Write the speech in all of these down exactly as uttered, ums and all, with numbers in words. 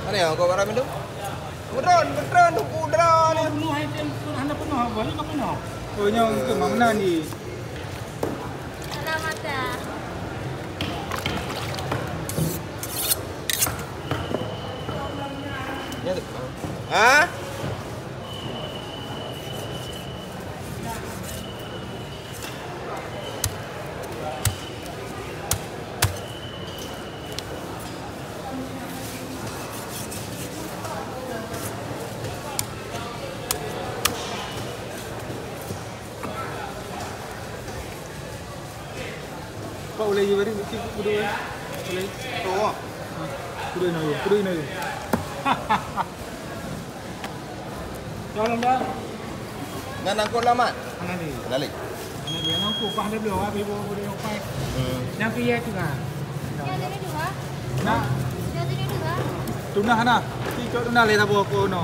Mana yang kau barang itu? Beneran, beneran tu kudra ni. Penuh item anda penuh apa? Ini kau penuh. Oh, yang ke mana ni? Salam mata. Ya tu. Ha? Pak boleh je beri mesti kudu boleh. Tu. Ha. Kudu nak, kudu nak. Tolong dah. Ngan angkut lama. Mana ni? Balik. Mana dia nak aku pah dia belum habis bawa boleh sampai. Hmm. Yang kia tu kan. Yang tadi dua. Nak Yang tadi dua. tunah nak. Tikok tunah le tak apa ko no.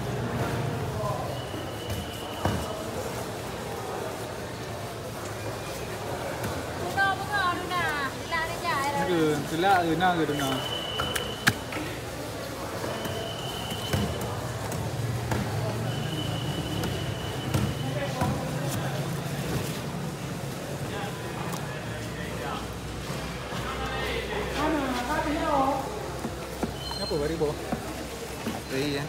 Tuna bunga tuna. Lak dia jai. Ke, kelak ke nak ke tunah. Apa bari bawah? Iya.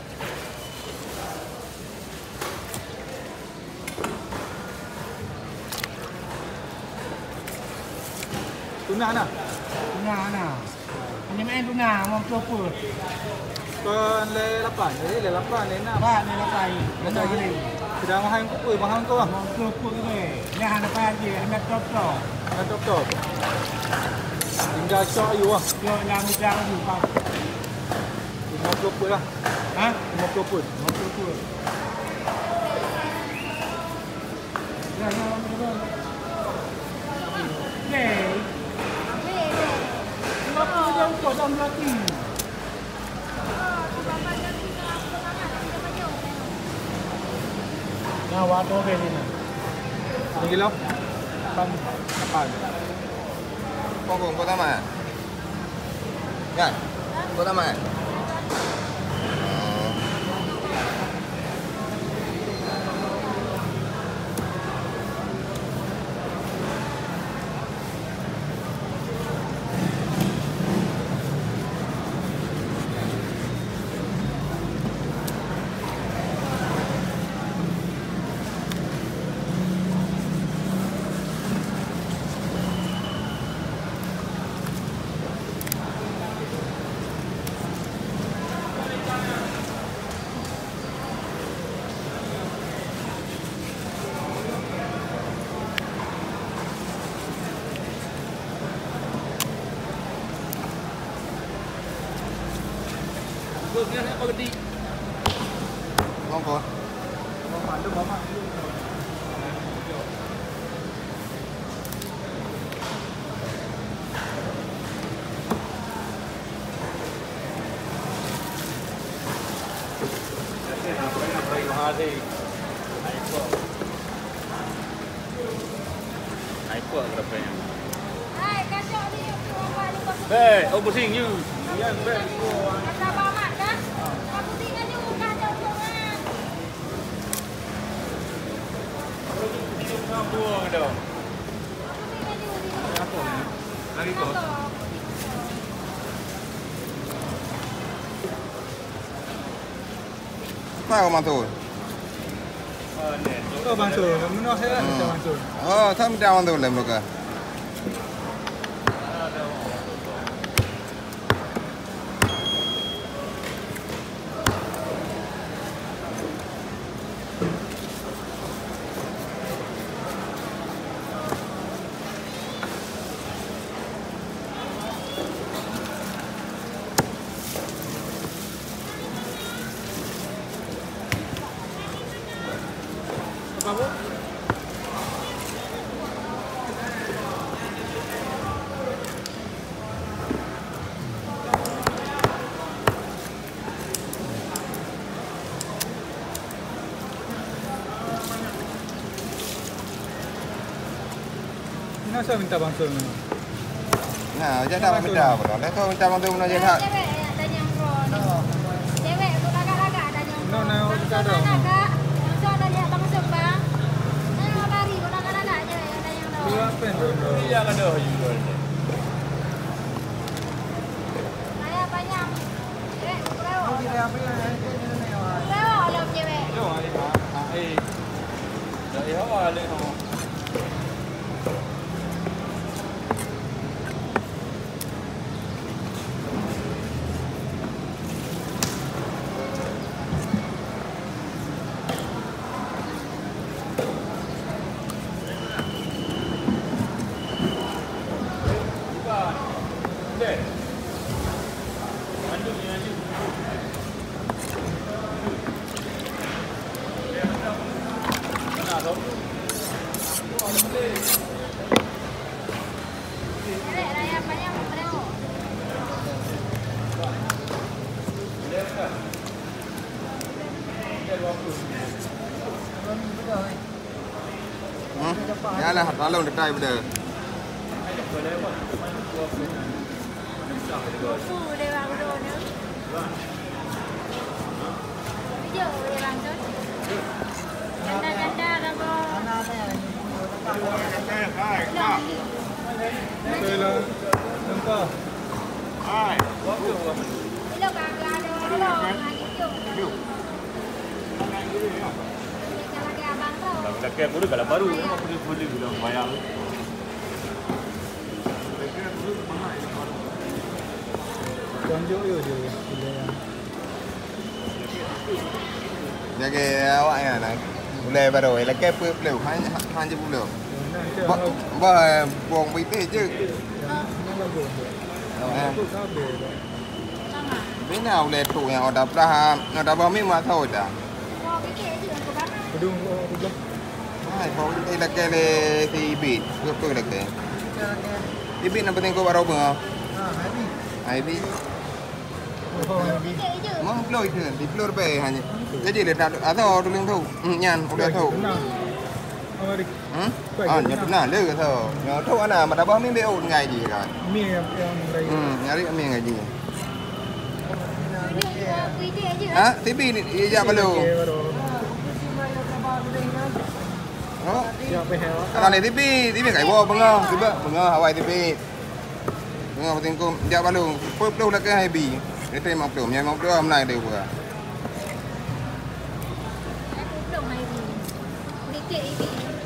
Tunah nak. Tuna nah. Hanya main tuna mau proper. Kon le lapan, le le lapan le nak. Ba ni lapai. Betul ni. Sudah mahal kau, mahal kau ah. Mau proper ni. Ni hanya pai dia, hanya top top. Dah top top. Tinggal shot you ah. Yo lang dia tu pak. lima puluh pun lah. Ha? lima puluh pun. Mau proper. Ya, ya, betul. Okay. Weh, weh. Kenapa dia ukut dalam belati? Oh, tu bapa dia kita apa sangat kita baju. Nah, wato ke ni nah. Ni kilo? Lapan. Lapan. Kau kau kau tamat. Kan? Kau tamat. Kau ni nak apa gede? Kau kau. Bapak tu bapak. Naik berapa yang? Hai, kasih ni tu apa ni kau. Hey, oh pusing you. Yang baik. Kata bamak dah. Aku tinggal ni bukan jauh kan. Apa dah? Apa ni? Lagi kau. Apa kau mantul? Kau bantu. Menurut saya kita bantu. Oh, saya minta mantul lah mereka. Apa bu? Kenapa minta bantu ni? Nah, jangan minta apa dah. Dah tahu minta mantul mana je tak. Tanya yang naik sekarang. Anak-anak, yang ada lihat bang Sebang. Saya mau lari, kalau anak-anak aja yang ada yang tahu. Dua apa yang Iya kan dah jual. Saya banyak. Eh, berapa? Kau kira apa yang ada di sana? Berapa kalau cewek? Yo, ai ai. Dah ya wale ho. Cewek, raya banyak berapa? Hmm? Ya lah, tolong dekat benda. Fufu dia bang udah ni. Video dia bang tu. Ganda-ganda dah bang. Long ni. Betul lah. Nampak. Hai. Bila kagak ada orang lagi tu. Dia lagi abang tu. Dah kaya pun kalau baru apa boleh boleh bilang bayar. Tunjuk yo dia. Dia ke awak yang nak. Boleh baru, lagi apa boleh? Hanya hanya boleh. Ba ba buang putih je. Aku kabel. Sama. Bina boleh tu yang ada pernah, ada bami mah tahu dah. Mau fikir je aku bang. Kedung aku dah. Hai, kau ini lagi le tibit, apa lagi? Tibit nak penting kau baru apa? Hai, bi. Fikir je. Mau blow itu, di blow be hanya. Jadi dia tak atau dulu tu, nyan udah tahu. Mari. Hmm? Ah, nya pernah le ke tahu. Nya tahu ana mà đã bao miếng beo ngai gì rồi. Mi yang yang dari. Hmm, nyari miếng ngai gì. Fikir je. Ha, tibit ni ya belum. Oh, Ya behel. kalau ni tibit, tibit kai bo bengah, tibit bengah Hawaii tibit. Bengah penting kau dia belum. Pop blow lagi hai bi. Dia terima belum, yang mau blow hôm nay đều vừa. Aku belum hari ni. Fikir ini.